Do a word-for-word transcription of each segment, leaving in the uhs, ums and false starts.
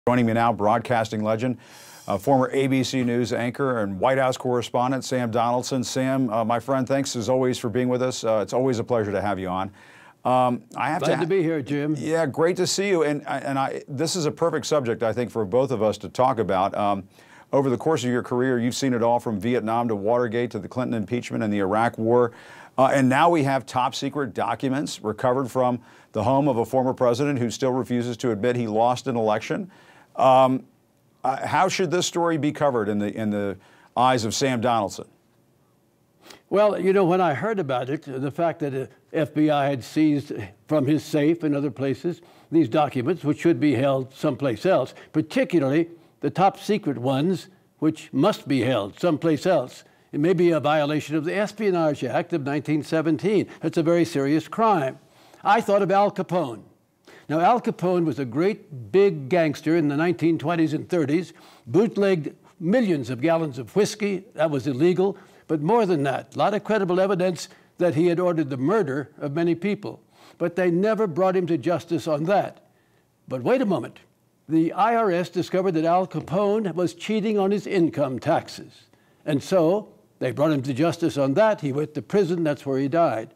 Joining me now, broadcasting legend, uh, former A B C News anchor and White House correspondent, Sam Donaldson. Sam, uh, my friend, thanks as always for being with us. Uh, it's always a pleasure to have you on. Um, I have Glad to, to be here, Jim. Yeah, great to see you. And, and I, this is a perfect subject, I think, for both of us to talk about. Um, over the course of your career, you've seen it all from Vietnam to Watergate to the Clinton impeachment and the Iraq War. Uh, and now we have top secret documents recovered from the home of a former president who still refuses to admit he lost an election. Um, uh, how should this story be covered in the in the eyes of Sam Donaldson? Well, you know, when I heard about it, the fact that the F B I had seized from his safe and other places these documents, which should be held someplace else, particularly the top secret ones, which must be held someplace else. It may be a violation of the Espionage Act of nineteen seventeen. It's a very serious crime. I thought of Al Capone. Now, Al Capone was a great big gangster in the nineteen twenties and thirties, bootlegged millions of gallons of whiskey. That was illegal. But more than that, a lot of credible evidence that he had ordered the murder of many people. But they never brought him to justice on that. But wait a moment. The I R S discovered that Al Capone was cheating on his income taxes. And so they brought him to justice on that. He went to prison. That's where he died.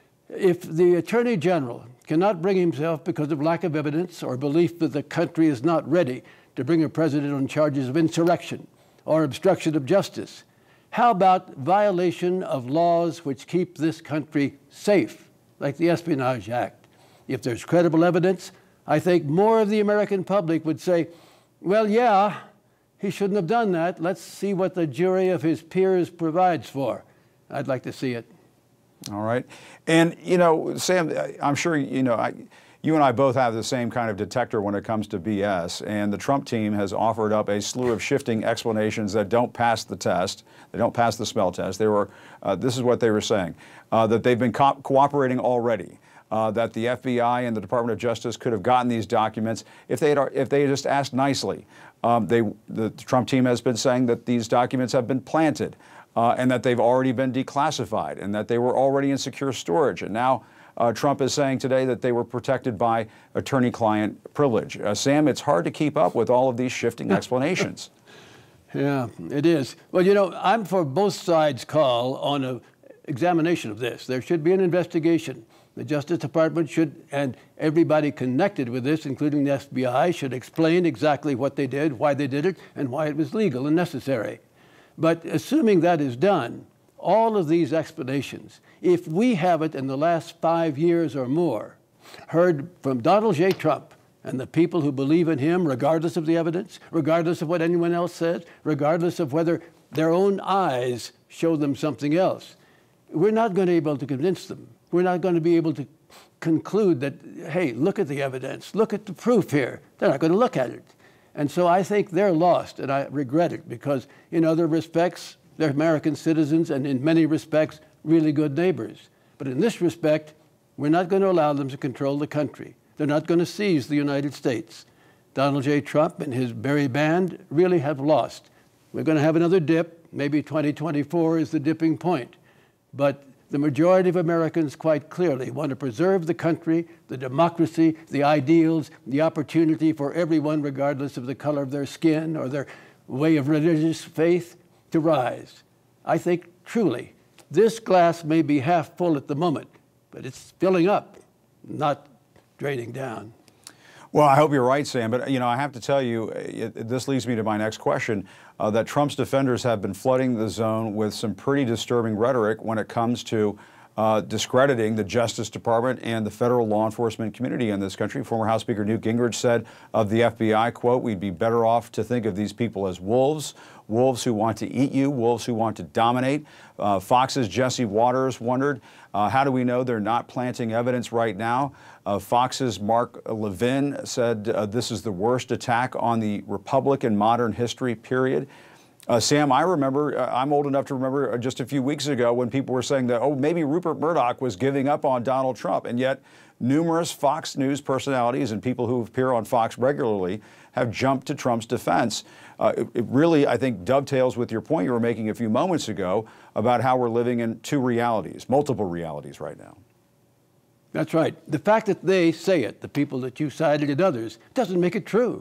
If the Attorney General cannot bring himself because of lack of evidence or belief that the country is not ready to bring a president on charges of insurrection or obstruction of justice, how about violation of laws which keep this country safe, like the Espionage Act? If there's credible evidence, I think more of the American public would say, well, yeah, he shouldn't have done that. Let's see what the jury of his peers provides for. I'd like to see it. All right. And, you know, Sam, I'm sure, you know, I, you and I both have the same kind of detector when it comes to B S. And the Trump team has offered up a slew of shifting explanations that don't pass the test. They don't pass the smell test. They were, uh, this is what they were saying, uh, that they've been co cooperating already. Uh, that the F B I and the Department of Justice could have gotten these documents if they had, if they had just asked nicely. Um, they, the Trump team has been saying that these documents have been planted uh, and that they've already been declassified and that they were already in secure storage. And now uh, Trump is saying today that they were protected by attorney-client privilege. Uh, Sam, it's hard to keep up with all of these shifting explanations. Yeah, it is. Well, you know, I'm for both sides' call on an examination of this. There should be an investigation. The Justice Department should, and everybody connected with this, including the F B I, should explain exactly what they did, why they did it, and why it was legal and necessary. But assuming that is done, all of these explanations, if we have it in the last five years or more, heard from Donald J. Trump and the people who believe in him, regardless of the evidence, regardless of what anyone else says, regardless of whether their own eyes show them something else, we're not going to be able to convince them. We're not going to be able to conclude that, hey, look at the evidence, look at the proof here. They're not going to look at it. And so I think they're lost, and I regret it, because in other respects, they're American citizens, and in many respects, really good neighbors. But in this respect, we're not going to allow them to control the country. They're not going to seize the United States. Donald J. Trump and his merry band really have lost. We're going to have another dip. Maybe twenty twenty-four is the dipping point. But the majority of Americans quite clearly want to preserve the country, the democracy, the ideals, the opportunity for everyone, regardless of the color of their skin or their way of religious faith, to rise. I think truly this glass may be half full at the moment, but it's filling up, not draining down. Well, I hope you're right, Sam. But, you know, I have to tell you, it, this leads me to my next question, uh, that Trump's defenders have been flooding the zone with some pretty disturbing rhetoric when it comes to uh, discrediting the Justice Department and the federal law enforcement community in this country. Former House Speaker Newt Gingrich said of the F B I, quote, "We'd be better off to think of these people as wolves, wolves who want to eat you, wolves who want to dominate." Uh, Fox's Jesse Waters wondered, uh, how do we know they're not planting evidence right now? Uh, Fox's Mark Levin said uh, this is the worst attack on the Republic in modern history, period. Uh, Sam, I remember, uh, I'm old enough to remember uh, just a few weeks ago when people were saying that, oh, maybe Rupert Murdoch was giving up on Donald Trump. And yet numerous Fox News personalities and people who appear on Fox regularly have jumped to Trump's defense. Uh, it, it really, I think, dovetails with your point you were making a few moments ago about how we're living in two realities, multiple realities right now. That's right. The fact that they say it, the people that you cited and others, doesn't make it true.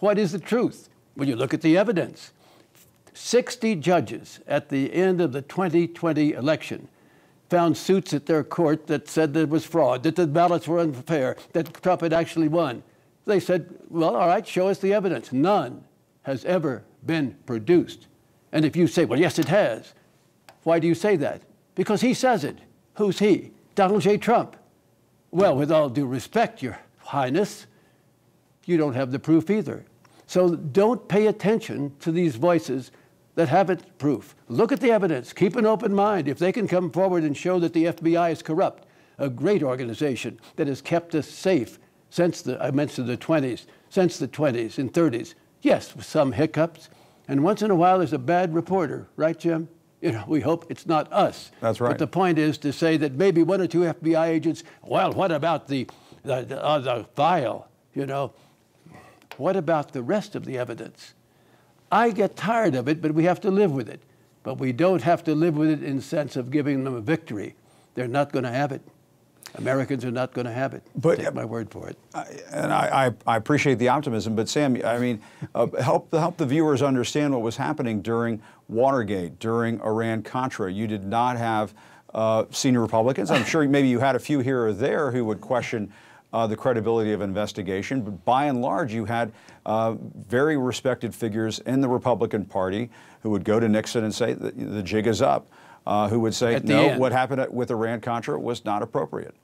What is the truth? Well, you look at the evidence. sixty judges at the end of the twenty twenty election found suits at their court that said there was fraud, that the ballots were unfair, that Trump had actually won. They said, well, all right, show us the evidence. None has ever been produced. And if you say, well, yes, it has, why do you say that? Because he says it. Who's he? Donald J. Trump. Well, with all due respect, Your Highness, you don't have the proof either. So don't pay attention to these voices that haven't proof. Look at the evidence. Keep an open mind. If they can come forward and show that the F B I is corrupt, a great organization that has kept us safe since the, I mentioned the twenties, since the twenties and thirties. Yes, with some hiccups. And once in a while there's a bad reporter, right, Jim? You know, we hope it's not us. That's right. But the point is to say that maybe one or two F B I agents, well, what about the, the, the, uh, the file, you know? What about the rest of the evidence? I get tired of it, but we have to live with it. But we don't have to live with it in the sense of giving them a victory. They're not going to have it. Americans are not going to have it. But, take my word for it. I, and I, I, I appreciate the optimism, but Sam, I mean, uh, help, help the viewers understand what was happening during Watergate, during Iran-Contra. You did not have uh, senior Republicans. I'm sure maybe you had a few here or there who would question uh, the credibility of investigation, but by and large, you had uh, very respected figures in the Republican Party who would go to Nixon and say, the, the jig is up. Uh, who would say, no, end. what happened at, with Iran-Contra was not appropriate.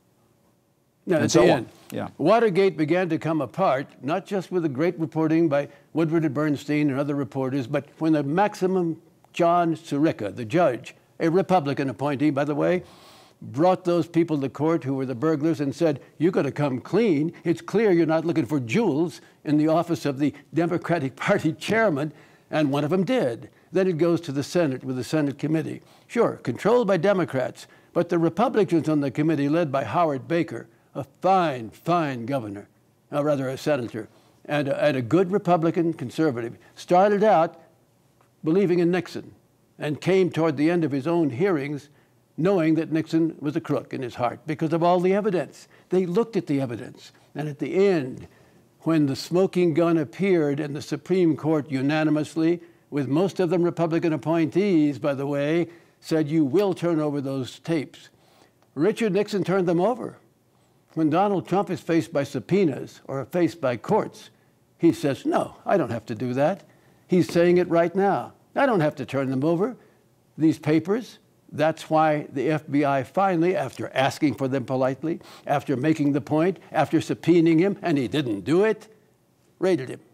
No, and at so the on. end. Yeah. Watergate began to come apart, not just with the great reporting by Woodward and Bernstein and other reporters, but when the maximum John Sirica, the judge, a Republican appointee, by the way, brought those people to court who were the burglars and said, you got to come clean. It's clear you're not looking for jewels in the office of the Democratic Party chairman, and one of them did. Then it goes to the Senate with the Senate committee. Sure, controlled by Democrats, but the Republicans on the committee, led by Howard Baker, a fine, fine governor, or rather a senator, and a, and a good Republican conservative, started out believing in Nixon and came toward the end of his own hearings knowing that Nixon was a crook in his heart because of all the evidence. They looked at the evidence, and at the end, when the smoking gun appeared and the Supreme Court unanimously, with most of them Republican appointees, by the way, said you will turn over those tapes, Richard Nixon turned them over. When Donald Trump is faced by subpoenas or faced by courts, he says, no, I don't have to do that. He's saying it right now. I don't have to turn them over, these papers. That's why the F B I finally, after asking for them politely, after making the point, after subpoenaing him, and he didn't do it, raided him.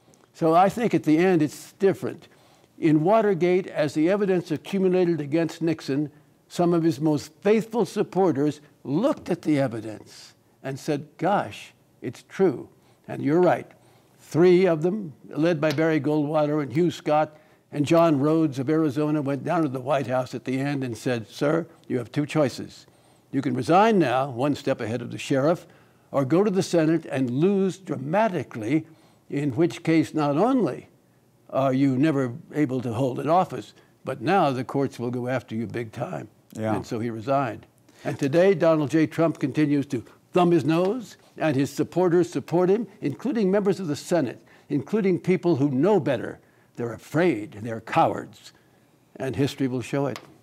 So I think at the end it's different. In Watergate, as the evidence accumulated against Nixon, some of his most faithful supporters looked at the evidence and said, gosh, it's true. And you're right. Three of them, led by Barry Goldwater and Hugh Scott and John Rhodes of Arizona, went down to the White House at the end and said, sir, you have two choices. You can resign now, one step ahead of the sheriff, or go to the Senate and lose dramatically, in which case not only are you never able to hold an office, but now the courts will go after you big time. Yeah. And so he resigned. And today, Donald J. Trump continues to thumb his nose, and his supporters support him, including members of the Senate, including people who know better. They're afraid, they're cowards, and history will show it.